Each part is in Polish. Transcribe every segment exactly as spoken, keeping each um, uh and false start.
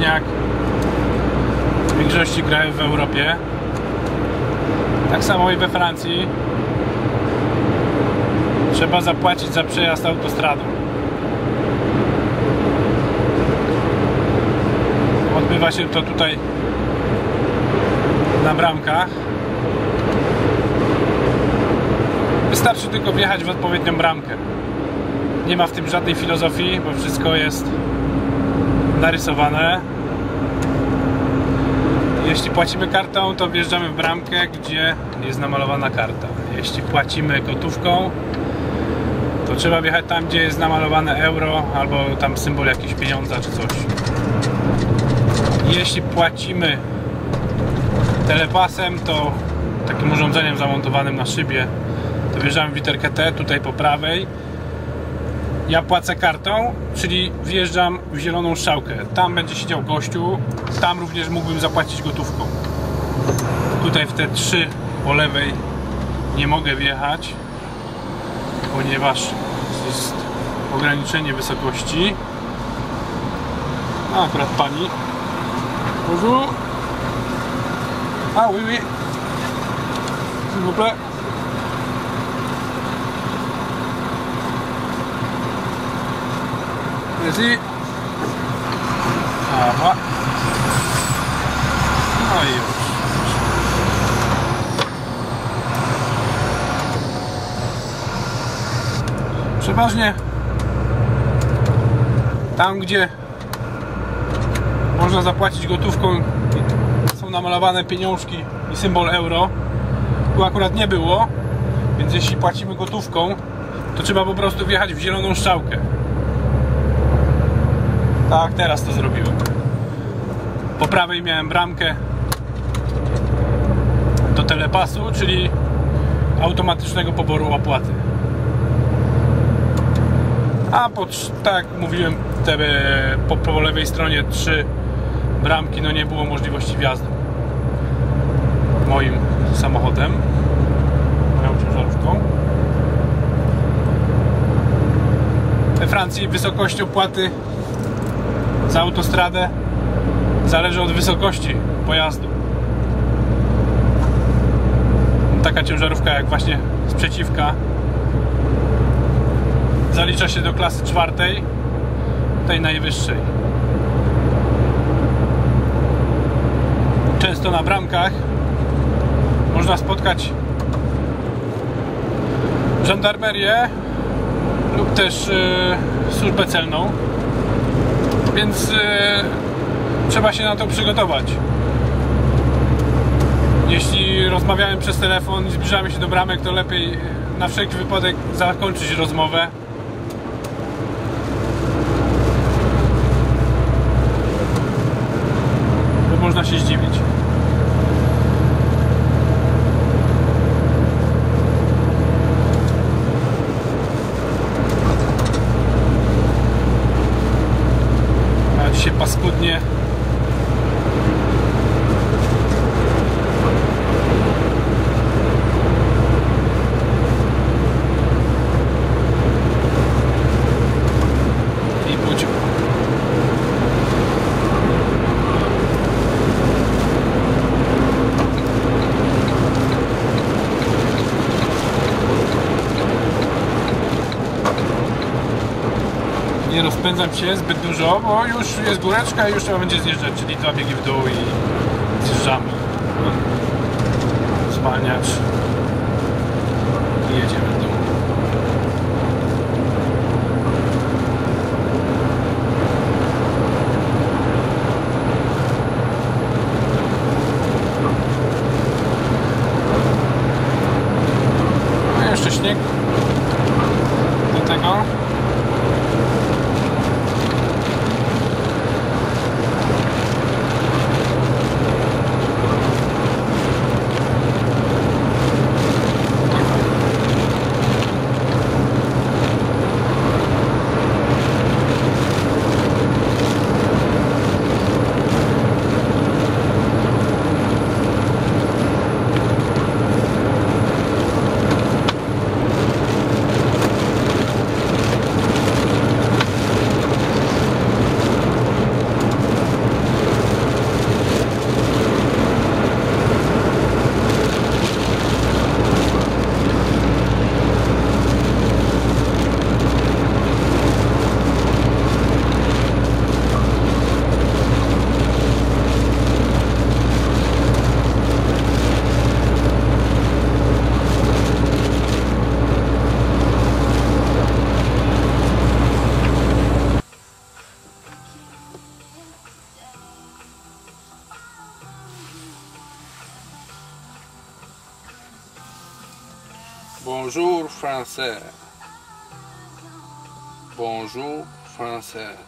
jak w większości krajów w Europie. Tak samo i we Francji. Trzeba zapłacić za przejazd autostradą. Odbywa się to tutaj na bramkach. Wystarczy tylko wjechać w odpowiednią bramkę. Nie ma w tym żadnej filozofii, bo wszystko jest narysowane. Jeśli płacimy kartą, to wjeżdżamy w bramkę, gdzie jest namalowana karta. Jeśli płacimy gotówką, to trzeba wjechać tam, gdzie jest namalowane euro albo tam symbol jakiś pieniądza czy coś. Jeśli płacimy telepasem, to takim urządzeniem zamontowanym na szybie, to wjeżdżamy w literkę T, tutaj po prawej. Ja płacę kartą, czyli wjeżdżam w zieloną strzałkę. Tam będzie siedział gościu, tam również mógłbym zapłacić gotówką. Tutaj w te trzy po lewej nie mogę wjechać, ponieważ jest ograniczenie wysokości. A akurat pani. Bonjour. Ah oui oui. S'il vous plaît. Merci. Aha. No i już. Przeważnie tam, gdzie można zapłacić gotówką, są namalowane pieniążki i symbol euro. Tu akurat nie było, więc jeśli płacimy gotówką, to trzeba po prostu wjechać w zieloną strzałkę. Tak, teraz to zrobiłem. Po prawej miałem bramkę do telepasu, czyli automatycznego poboru opłaty. A po, tak jak mówiłem, te, po, po lewej stronie trzy bramki, no nie było możliwości wjazdu moim samochodem, moją ciężarówką. We Francji wysokość opłaty za autostradę zależy od wysokości pojazdu. Taka ciężarówka jak właśnie sprzeciwka zalicza się do klasy czwartej, tej najwyższej. Często na bramkach można spotkać żandarmerię lub też yy, służbę celną, więc yy, trzeba się na to przygotować. Jeśli rozmawiamy przez telefon i zbliżamy się do bramek, to lepiej na wszelki wypadek zakończyć rozmowę. Bo można się zdziwić. A dzisiaj paskudnie. Nie rozpędzam się zbyt dużo, bo już jest góreczka i już trzeba będzie zjeżdżać, czyli dwa biegi w dół i zjeżdżamy. Zwalniacz i jedziemy w dół. No jeszcze śnieg do tego. Bonjour français. Bonjour français.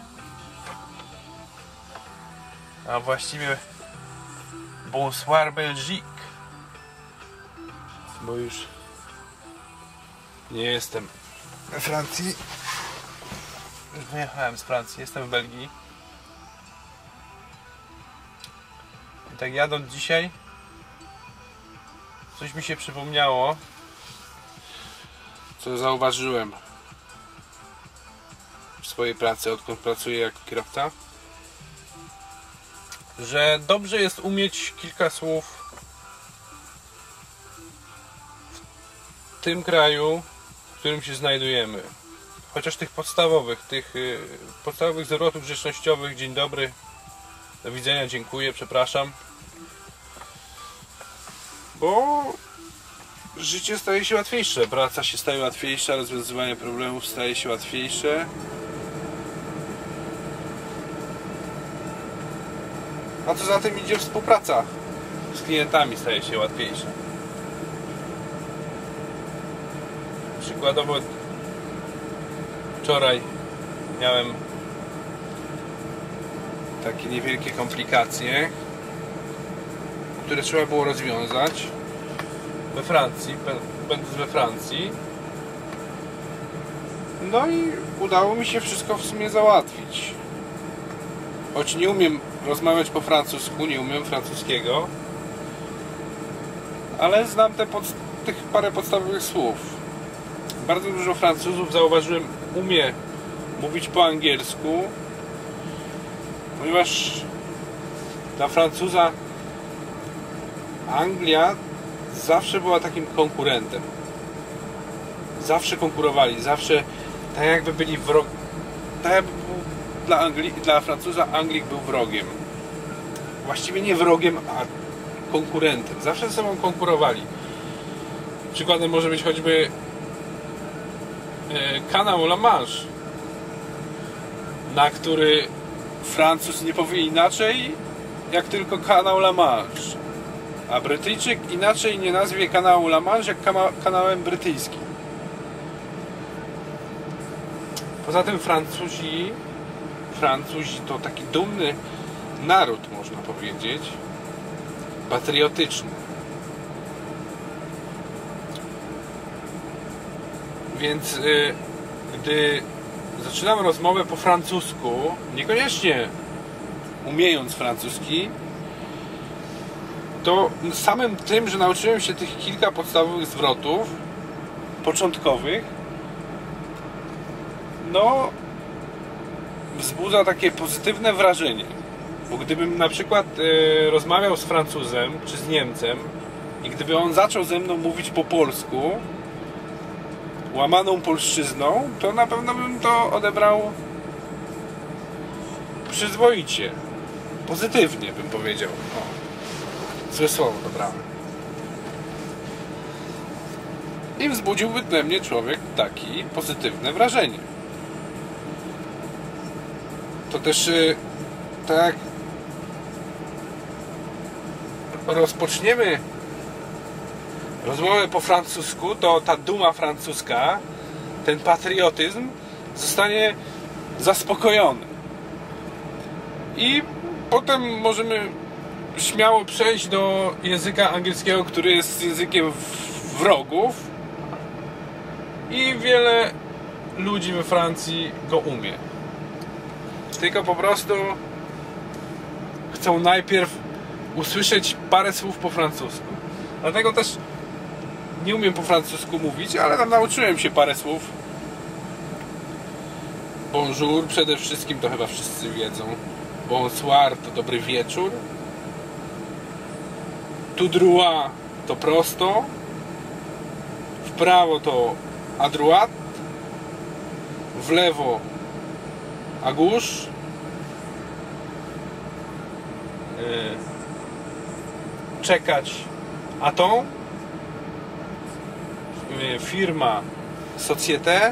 A właściwie bonsoir Belgique. Bo już nie jestem we Francji. Już wyjechałem z Francji, jestem w Belgii. I tak jadąc dzisiaj, coś mi się przypomniało, co zauważyłem w swojej pracy, odkąd pracuję jako kierowca, że dobrze jest umieć kilka słów w tym kraju, w którym się znajdujemy. Chociaż tych podstawowych, tych yy, podstawowych zwrotów grzecznościowych, dzień dobry, do widzenia, dziękuję, przepraszam. Bo życie staje się łatwiejsze, praca się staje łatwiejsza, rozwiązywanie problemów staje się łatwiejsze. A co za tym idzie, współpraca z klientami staje się łatwiejsza. Przykładowo wczoraj miałem takie niewielkie komplikacje, które trzeba było rozwiązać we Francji, będąc we Francji. No i udało mi się wszystko w sumie załatwić. Choć nie umiem rozmawiać po francusku, nie umiem francuskiego, ale znam te pod, tych parę podstawowych słów. Bardzo dużo Francuzów, zauważyłem, umie mówić po angielsku, ponieważ dla Francuza Anglia zawsze była takim konkurentem. Zawsze konkurowali, zawsze tak jakby byli wrog... Tak jakby był dla, Angli... dla Francuza Anglik był wrogiem. Właściwie nie wrogiem, a konkurentem. Zawsze ze sobą konkurowali. Przykładem może być choćby kanał La Manche, na który Francuz nie powie inaczej jak tylko kanał La Manche, a Brytyjczyk inaczej nie nazwie kanału La Manche jak kanałem brytyjskim. Poza tym Francuzi Francuzi to taki dumny naród, można powiedzieć, patriotyczny. Więc y, gdy zaczynam rozmowę po francusku, niekoniecznie umiejąc francuski, to samym tym, że nauczyłem się tych kilka podstawowych zwrotów początkowych, no wzbudza takie pozytywne wrażenie. Bo gdybym na przykład y, rozmawiał z Francuzem czy z Niemcem i gdyby on zaczął ze mną mówić po polsku łamaną polszczyzną, to na pewno bym to odebrał przyzwoicie, pozytywnie bym powiedział. O, złe słowo dobrałem. I wzbudziłby we mnie człowiek takie pozytywne wrażenie. To też tak rozpoczniemy rozmowę po francusku, to ta duma francuska, ten patriotyzm zostanie zaspokojony. I potem możemy śmiało przejść do języka angielskiego, który jest językiem wrogów i wiele ludzi we Francji go umie. Tylko po prostu chcą najpierw usłyszeć parę słów po francusku. Dlatego też nie umiem po francusku mówić, ale tam nauczyłem się parę słów. Bonjour przede wszystkim, to chyba wszyscy wiedzą. Bonsoir to dobry wieczór. Tout droit to prosto. W prawo to à droite. W lewo à gauche. Czekać attends. Firma société.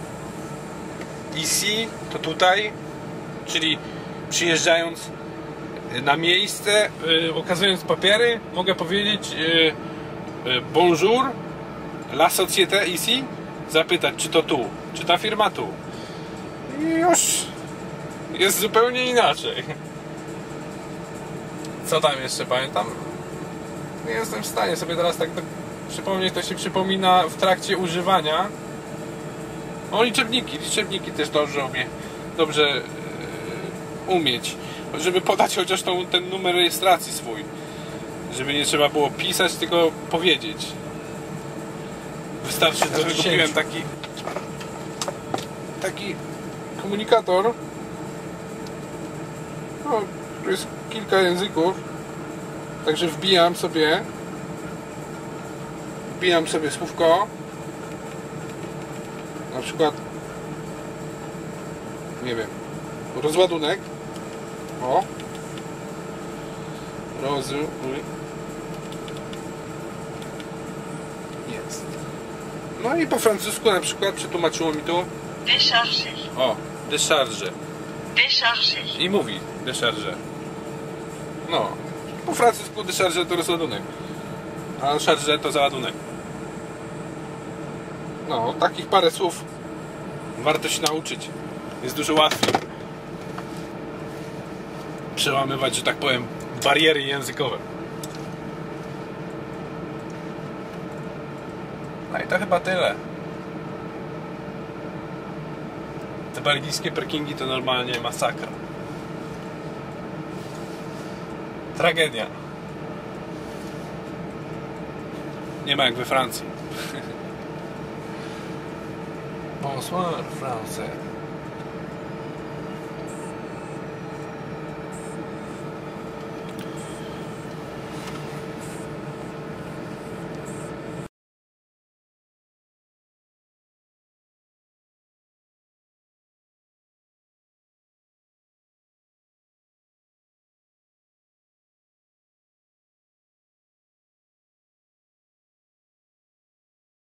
Ici to tutaj, czyli przyjeżdżając na miejsce, okazując papiery, mogę powiedzieć bonjour La Société ici, zapytać, czy to tu, czy ta firma tu. I już jest zupełnie inaczej. Co tam jeszcze pamiętam? Nie jestem w stanie sobie teraz tak do... przypomnieć, to się przypomina w trakcie używania. O, liczebniki, liczebniki też dobrze umie, dobrze yy, umieć, żeby podać chociaż tą, ten numer rejestracji swój, żeby nie trzeba było pisać, tylko powiedzieć. Wystarczy, że kupiłem taki taki komunikator. No, tu jest kilka języków, także wbijam sobie wbijam sobie słówko, na przykład, nie wiem, rozładunek. O, rozładunek jest. No i po francusku na przykład przetłumaczyło mi tu Décharger. o, décharge. Décharger. I mówi décharge. No, po francusku décharge to rozładunek, a charge to załadunek. No, takich parę słów warto się nauczyć. Jest dużo łatwiej przełamywać, że tak powiem, bariery językowe. No i to chyba tyle. Te belgijskie parkingi to normalnie masakra. Tragedia. Nie ma jak we Francji. Bonsoir, France.